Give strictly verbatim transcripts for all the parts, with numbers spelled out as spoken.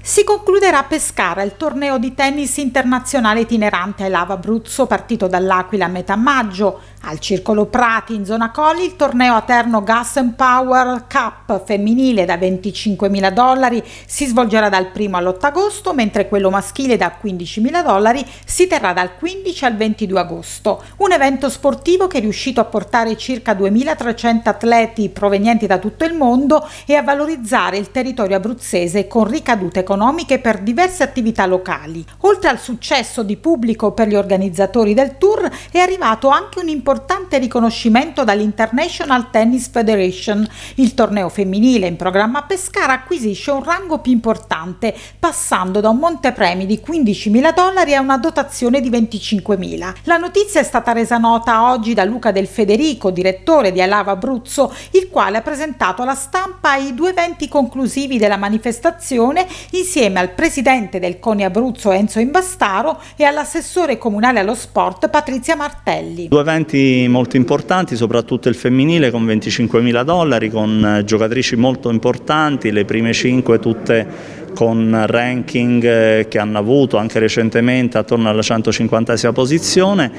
Si concluderà a Pescara il torneo di tennis internazionale itinerante I Love Abruzzo, partito dall'Aquila a metà maggio. Al Circolo Prati in zona Colli il torneo Aterno Gas and Power Cup femminile da venticinquemila dollari si svolgerà dal primo all'otto agosto, mentre quello maschile da quindicimila dollari si terrà dal quindici al ventidue agosto. Un evento sportivo che è riuscito a portare circa duemilatrecento atleti provenienti da tutto il mondo e a valorizzare il territorio abruzzese con ricadute economiche per diverse attività locali. Oltre al successo di pubblico per gli organizzatori del tour, è arrivato anche un importante riconoscimento dall'International Tennis Federation. Il torneo femminile in programma a Pescara acquisisce un rango più importante, passando da un montepremi di quindicimila dollari a una dotazione di venticinquemila. La notizia è stata resa nota oggi da Luca Del Federico, direttore di I Love Abruzzo, il quale ha presentato alla stampa i due eventi conclusivi della manifestazione insieme al presidente del CONI Abruzzo Enzo Imbastaro e all'assessore comunale allo sport Patrizia Martelli. Due eventi molto importanti, soprattutto il femminile con venticinquemila dollari, con giocatrici molto importanti, le prime cinque tutte con ranking che hanno avuto anche recentemente attorno alla centocinquantesima posizione,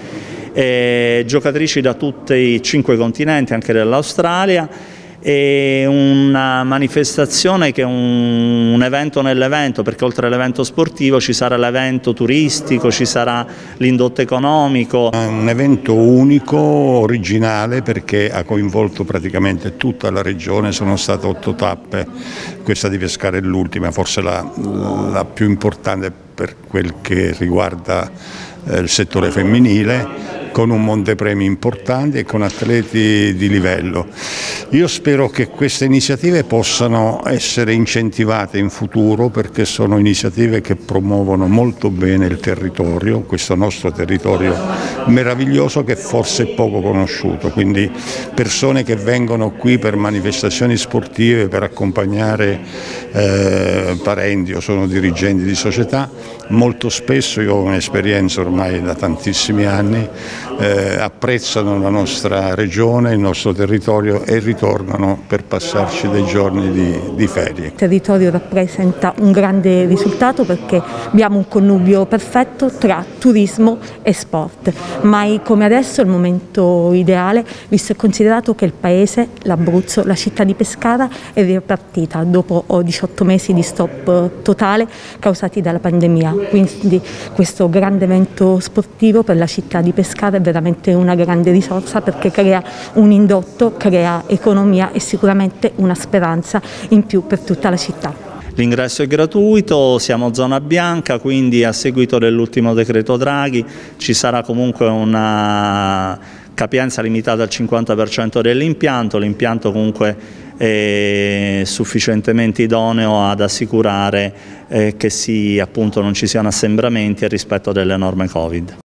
e giocatrici da tutti i cinque continenti, anche dell'Australia. È una manifestazione che è un, un evento nell'evento, perché oltre all'evento sportivo ci sarà l'evento turistico, ci sarà l'indotto economico. È un evento unico, originale, perché ha coinvolto praticamente tutta la regione, sono state otto tappe, questa di Pescara è l'ultima, forse la, la più importante per quel che riguarda eh, il settore femminile, con un montepremi importante e con atleti di livello. Io spero che queste iniziative possano essere incentivate in futuro, perché sono iniziative che promuovono molto bene il territorio, questo nostro territorio meraviglioso che forse è poco conosciuto, quindi persone che vengono qui per manifestazioni sportive, per accompagnare eh, parenti o sono dirigenti di società, molto spesso, io ho un'esperienza ormai da tantissimi anni, Eh, apprezzano la nostra regione, il nostro territorio e ritornano per passarci dei giorni di, di ferie. Il territorio rappresenta un grande risultato perché abbiamo un connubio perfetto tra turismo e sport. Mai come adesso è il momento ideale, visto e considerato che il paese, l'Abruzzo, la città di Pescara è ripartita dopo diciotto mesi di stop totale causati dalla pandemia. Quindi questo grande evento sportivo per la città di Pescara è veramente una grande risorsa, perché crea un indotto, crea economia e sicuramente una speranza in più per tutta la città. L'ingresso è gratuito, siamo zona bianca, quindi a seguito dell'ultimo decreto Draghi ci sarà comunque una capienza limitata al cinquanta per cento dell'impianto. L'impianto comunque è sufficientemente idoneo ad assicurare eh, che si, appunto, non ci siano assembramenti e rispetto delle norme Covid.